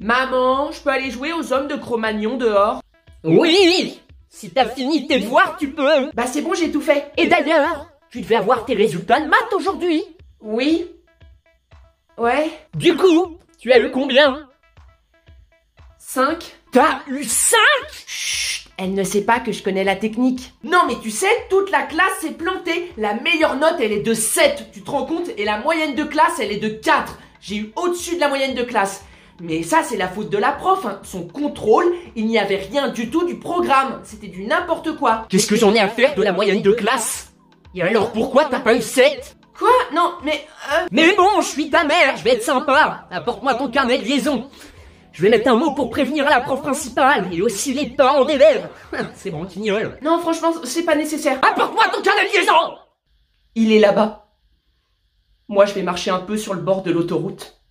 Maman, je peux aller jouer aux hommes de Cro-Magnon dehors? Oui! Si t'as fini tes devoirs, tu peux. Bah c'est bon, j'ai tout fait. Et d'ailleurs, tu devais avoir tes résultats de maths aujourd'hui. Oui. Ouais. Du coup, tu as eu combien? 5. T'as eu 5? Chut, elle ne sait pas que je connais la technique. Non mais tu sais, toute la classe s'est plantée. La meilleure note, elle est de 7, tu te rends compte? Et la moyenne de classe, elle est de 4. J'ai eu au-dessus de la moyenne de classe. Mais ça, c'est la faute de la prof, hein. Son contrôle, il n'y avait rien du tout du programme. C'était du n'importe quoi. Qu'est-ce que j'en ai à faire de la moyenne de classe? Et alors pourquoi t'as pas eu 7? Quoi? Non, mais... Mais bon, je suis ta mère, je vais être sympa. Apporte-moi ton carnet de liaison. Je vais mettre un mot pour prévenir la prof principale et aussi les parents d'élèves. C'est bon, Quignol. Non, franchement, c'est pas nécessaire. Apporte-moi ton carnet de liaison! Il est là-bas. Moi, je vais marcher un peu sur le bord de l'autoroute.